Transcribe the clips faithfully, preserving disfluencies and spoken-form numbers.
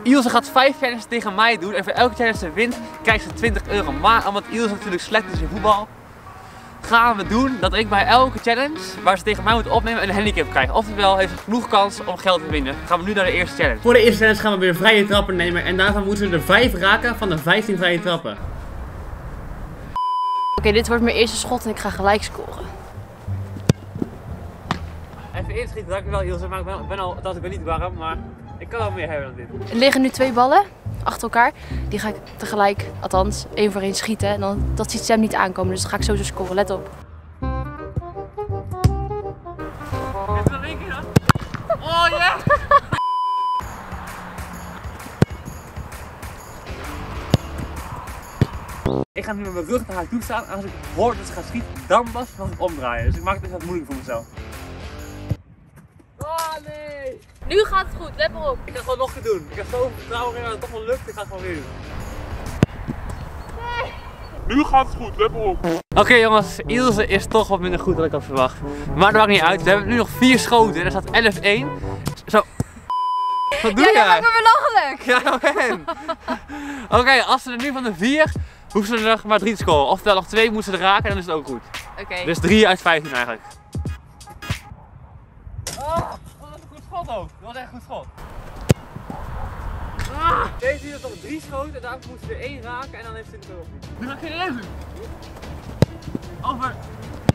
Ilse gaat vijf challenges tegen mij doen en voor elke challenge ze wint krijgt ze twintig euro. Maar omdat Ilse natuurlijk slecht is in voetbal, gaan we doen dat ik bij elke challenge waar ze tegen mij moet opnemen een handicap krijg. Oftewel heeft ze genoeg kans om geld te winnen. Dan gaan we nu naar de eerste challenge. Voor de eerste challenge gaan we weer vrije trappen nemen en daarvan moeten we er vijf raken van de vijftien vrije trappen. Oké, okay, dit wordt mijn eerste schot en ik ga gelijk scoren. Even inschieten, dankjewel Ilse, maar ik ben, ben al, dat ik ben niet warm, maar ik kan wel meer hebben dan dit. Er liggen nu twee ballen achter elkaar. Die ga ik tegelijk, althans, één voor één schieten. En dan, dat ziet Sam niet aankomen, dus dan ga ik sowieso scoren. Let op. Heb je nog één keer dan? Oh ja! Yeah. Ik ga nu met mijn rug naar haar toe staan en als ik hoor dat ze gaat schieten, dan pas mag ik omdraaien. Dus ik maak het echt wat moeilijk voor mezelf. Oh nee! Nu gaat het goed, let maar op. Ik ga het gewoon nog een keer doen. Ik heb zoveel vertrouwen in dat het toch wel lukt, ik ga het gewoon weer doen. Nee! Nu gaat het goed, let maar op. Oké okay, jongens, Ilse is toch wat minder goed dan ik had verwacht. Maar dat maakt niet uit, we hebben nu nog vier schoten en er staat elf één. Zo. Wat doe ja, jij? Ja, maakt me belachelijk! Ja, oké. Oké, okay, als ze er nu van de vier, hoeven ze er maar drie te scoren. Oftewel nog twee moeten ze er raken en dan is het ook goed. Oké. Okay. Dus drie uit vijftien eigenlijk. Oh, dat was een goed schot ook. Dat was echt een goed schot. Ah, deze hier is nog drie schoten en daar moeten ze er één raken en dan heeft ze het erop. Nu ga ik geen even. Over.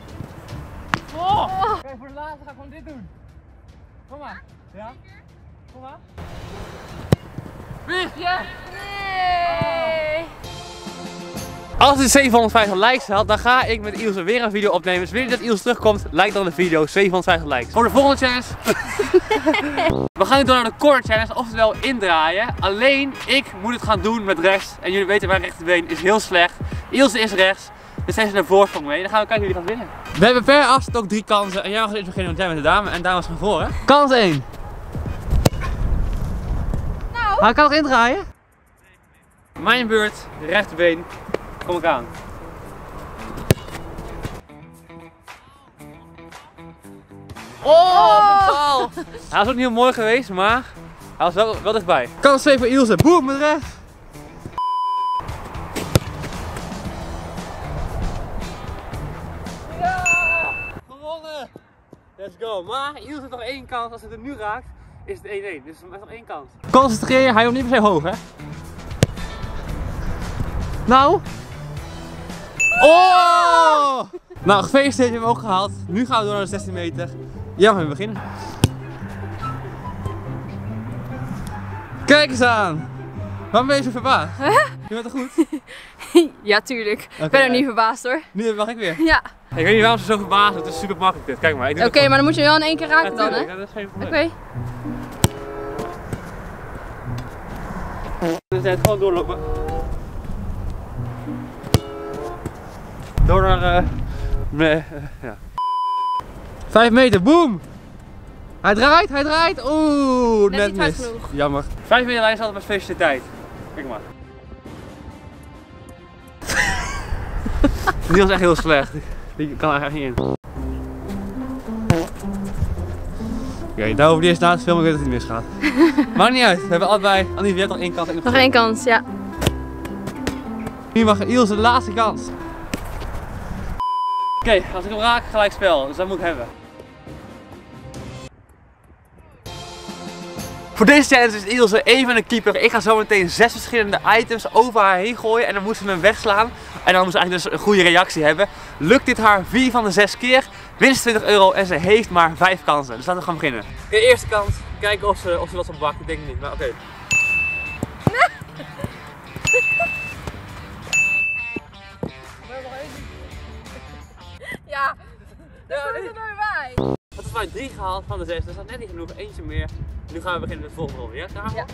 Oh. Kijk, voor de laatste ga ik gewoon dit doen. Kom maar. Ja? Kom maar. Wist, ja! Nee! Als dit zevenhonderdvijftig likes haalt, dan ga ik met Ilse weer een video opnemen. Dus wil je dat Ilse terugkomt, like dan de video, zevenhonderdvijftig likes. Voor de volgende challenge. We gaan nu door naar de corner challenge, oftewel indraaien. Alleen, ik moet het gaan doen met rechts. En jullie weten, mijn rechterbeen is heel slecht. Ilse is rechts, dus heeft ze een voorsprong mee. Dan gaan we kijken wie er gaat winnen. We hebben per afstand ook drie kansen. En jij mag eerst beginnen, want jij bent de dame en dames gaan voor, hè? Kans één. Nou. Hij kan nog indraaien? Mijn beurt, rechterbeen. Kom ik aan. Oh, bepaal! Hij was ook niet heel mooi geweest, maar hij was wel, wel dichtbij. Kans twee voor Ilse. Boem, met rechts. Ja! Gewonnen! Let's go. Maar Ilse heeft nog één kans. Als het er nu raakt, is het één één. Dus er is nog één kans. Concentreer, hij hoeft niet per se hoog, hè? Nou? Oh! Nou, gefeliciteerd, hebben we ook gehaald. Nu gaan we door naar de zestien meter. Ja, we beginnen. Kijk eens aan! Waarom ben je zo verbaasd? Huh? Je bent toch goed? Ja, tuurlijk. Okay, ik ben er niet verbaasd hoor. Nu mag ik weer? Ja. Ik weet niet waarom ze zo verbaasd zijn, het is super makkelijk dit. Kijk maar. Oké, okay, maar dan moet je wel in één keer raken ja, dan, hè? Ja, dat is geen probleem. Oké. Okay. Dan zijn het gewoon doorlopen. Door naar, uh, nee, uh, ja. Vijf meter, boom! Hij draait, hij draait, oeh, net, net mis. Jammer. Vijf meter lijn is altijd met specialiteit. Kijk maar. Die was echt heel slecht. Die kan er echt niet in. Oké, okay, daar hoef je eerst na te filmen, ik weet dat het niet misgaat. Maakt niet uit, we hebben allebei, Annie, je hebt nog één kans. Nog één kans, ja. Nu mag Ilse de laatste kans. Oké, okay, als ik hem raak, gelijk spel, dus dat moet ik hebben. Voor deze challenge is Ilse even een keeper. Ik ga zo meteen zes verschillende items over haar heen gooien en dan moet ze hem wegslaan. En dan moet ze eigenlijk dus een goede reactie hebben. Lukt dit haar vier van de zes keer, wint ze twintig euro en ze heeft maar vijf kansen. Dus laten we gaan beginnen. De eerste kans, kijken of ze, of ze wat op bakt, ik denk niet, maar oké. Okay. Ja, dat ja, is er nooit bij. Het is maar drie gehaald van de zes, dus dat is net niet genoeg, eentje meer. Nu gaan we beginnen met de volgende ronde, ja? Klaar? Ja.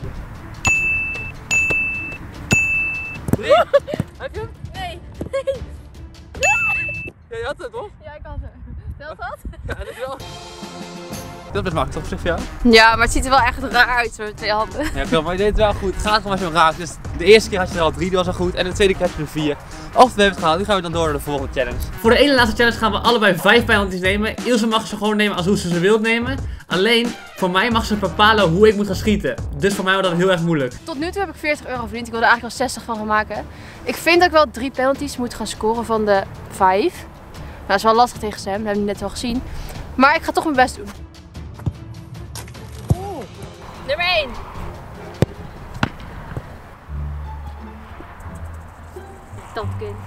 Drie. Heb je hem? Nee. Nee. Ja, je had het toch? Ja, ik had het. Telt dat? Ja, dat is wel. Dat is best makkelijk toch op zich voor jou? Ja, maar het ziet er wel echt raar uit zo met twee handen. Ja, klopt, maar je deed het wel goed. Het gaat gewoon als je hem raakt. Dus de eerste keer had je er al drie, die was al goed. En de tweede keer had je er vier. Of we hebben het gehaald, nu gaan we dan door naar de volgende challenge. Voor de ene laatste challenge gaan we allebei vijf penalties nemen. Ilse mag ze gewoon nemen als hoe ze ze wilt nemen. Alleen, Voor mij mag ze bepalen hoe ik moet gaan schieten. Dus voor mij wordt dat heel erg moeilijk. Tot nu toe heb ik veertig euro verdiend. Ik wilde eigenlijk wel zestig van gaan maken. Ik vind dat ik wel drie penalties moet gaan scoren van de vijf. Nou, dat is wel lastig tegen Sam. Dat hebben we net wel gezien. Maar ik ga toch mijn best doen. Oeh. Nummer één. Dat kind.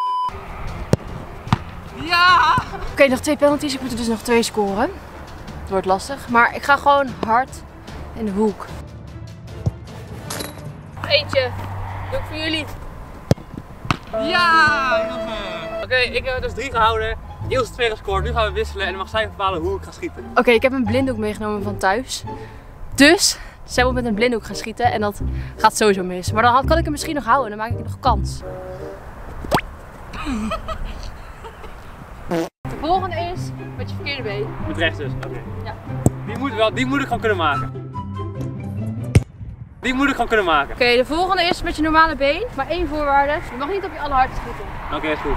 Ja! Oké, okay, nog twee penalties. Ik moet er dus nog twee scoren. Het wordt lastig. Maar ik ga gewoon hard in de hoek. Eentje. Doe ik voor jullie. Ja! Oké, okay, ik heb dus drie gehouden. Ilse twee gescoord. Nu gaan we wisselen en dan mag zij bepalen hoe ik ga schieten. Oké, okay, ik heb een blinddoek meegenomen van thuis. Dus zij moet met een blinddoek gaan schieten en dat gaat sowieso mis. Maar dan kan ik hem misschien nog houden en dan maak ik nog kans. De volgende is met je verkeerde been. Met rechts dus, oké. Okay. Ja. Die moet, wel, die moet ik gewoon kunnen maken. Die moet ik gewoon kunnen maken. Oké, okay, de volgende is met je normale been, maar één voorwaarde. Je mag niet op je allerhardste schieten. Oké, okay, is goed.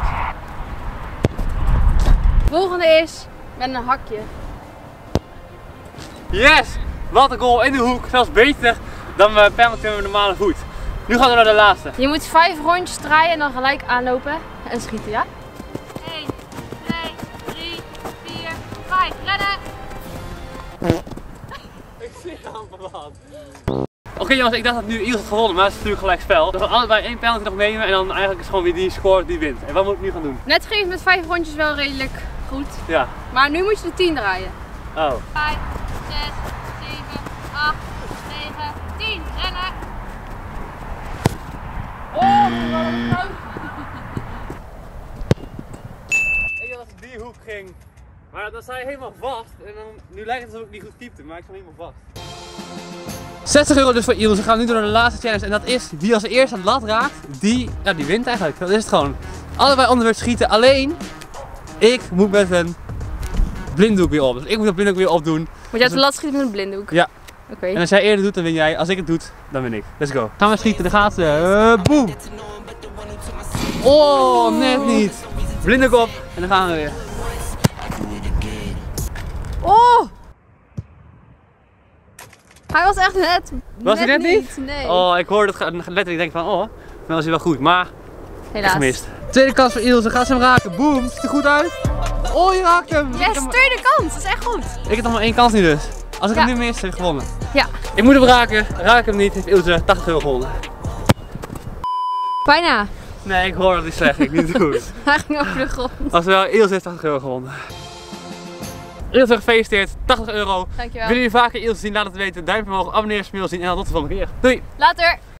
De volgende is met een hakje. Yes! Wat een goal in de hoek. Zelfs beter dan mijn penalty met mijn normale voet. Nu gaan we naar de laatste. Je moet vijf rondjes draaien en dan gelijk aanlopen en schieten, ja? één, twee, drie, vier, vijf. Rennen! Ik zie amper wat. Oké okay, jongens, ik dacht dat nu Ilse had gewonnen, maar het is natuurlijk gelijk spel. Dus we gaan allebei één penalty nog nemen en dan eigenlijk is het gewoon wie die scoort die wint. En wat moet ik nu gaan doen? Net ging het met vijf rondjes wel redelijk goed. Ja. Maar nu moet je de tien draaien. Oh. vijf, zes, zeven, acht, negen, tien. Rennen! Oh, wat een fout. Ik dacht dat het die hoek ging. Maar dan sta je helemaal vast. En dan, nu lijkt het alsof ik niet goed keepte, maar ik sta helemaal vast. zestig euro dus voor Ilse. We gaan nu door naar de laatste challenge. En dat is wie als eerste de lat raakt, die, ja, die wint eigenlijk. Dat is het gewoon. Allebei onderweg schieten. Alleen, ik moet met een blinddoek weer op. Dus ik moet dat blinddoek weer opdoen. Moet jij uit de lat schieten met een blinddoek? Ja. Oké. Okay. En als jij eerder doet, dan win jij. Als ik het doe, dan win ik. Let's go. Gaan we schieten, daar gaat ze. Uh, boem! Oh, net niet. Blinddoek op en dan gaan we weer. Oh! Hij was echt net. Was net hij net niet? niet? Nee. Oh, ik hoorde het letterlijk. Ik denk van, oh, dan was hij wel goed. Maar, helaas. Gemist. Tweede kans voor Ilse. Gaat ze hem raken? Boom. Ziet er goed uit? Oh, je raakt hem. Yes, hem... tweede kans. Dat is echt goed. Ik heb nog maar één kans nu dus. Als ik ja. hem nu mis, heb ik gewonnen. Ja. Ik moet hem raken. Raak ik hem niet, heeft Ilse tachtig euro gewonnen. Bijna. Nee, ik hoor dat hij slecht. Ik niet goed. Hij ging over de grond. Als wel, Ilse heeft tachtig euro gewonnen. Ilse, gefeliciteerd. tachtig euro. Dankjewel. Willen jullie vaker Ilse zien? Laat het weten. Duimpje omhoog, abonneren, smil zien en dan tot de volgende keer. Doei! Later!